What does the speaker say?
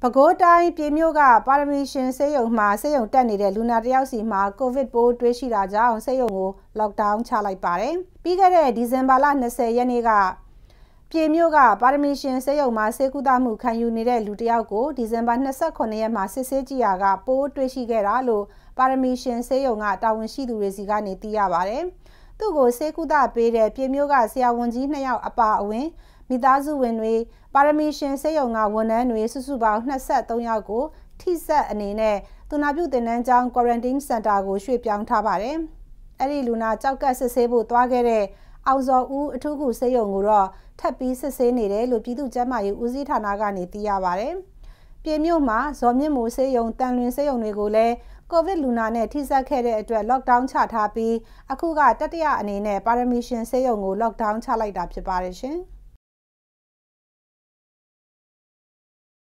ပဲခူးတိုင်းပြည်မြို့ကပါရမီရှင်ဆေးရုံမှာဆေးရုံတက်နေတဲ့လူနာတယောက်စီမှာကိုဗစ်ပိုးတွေ့ရှိတာကြောင့်ဆေးရုံကိုလော့ကဒေါင်းချလိုက်ပါတယ်။ပြီးခဲ့တဲ့ဒီဇင်ဘာလ20ရက်နေ့ကပြည်မြို့ကပါရမီရှင်ဆေးရုံမှာဆေးကုသမှုခံယူနေတဲ့လူတယောက်ကိုဒီဇင်ဘာ29ရက်မှာစစ်ဆေးကြည့်ရာကပိုးတွေ့ရှိခဲ့တာလို့ပါရမီရှင်ဆေးရုံကတာဝန်ရှိသူတွေစီကနေသိရပါတယ်။သူ့ကိုဆေးကုသပေးတဲ့ပြည်မြို့ကဆရာဝန်ကြီး2ယောက်အပါအဝင်မိသားစုဝင်တွေပါရမီရှင်ဆေးရုံကဝန်ထမ်းတွေစုစုပေါင်း23ယောက်ကိုထိစပ်အနေနဲ့သူနာပြုတင်နန်းကျောင်း Quarantine Center ကိုရွှေ့ပြောင်းထားပါတယ်။အဲ့ဒီလူနာကြောက်ကစစ်ဆေးဖို့သွားခဲ့တဲ့အောင်ဇော်ဦးအထူးကုဆေးရုံကိုတော့ထပ်ပြီးစစ်ဆေးနေတယ်လို့ပြည်သူ့ကျန်းမာရေးဦးစီးဌာနကနေသိရပါတယ်။ပြည်မြို့မှာဇော်မြင့်မိုးဆေးရုံတန်လွင်ဆေးရုံတွေကိုလည်းကိုဗစ်လူနာနဲ့ထိစပ်ခဲ့တဲ့အတွက်လော့ကဒေါင်းချထားပြီးအခုကတတိယအနေနဲ့ပါရမီရှင်ဆေးရုံကိုလော့ကဒေါင်းချလိုက်တာဖြစ်ပါတယ်ရှင်။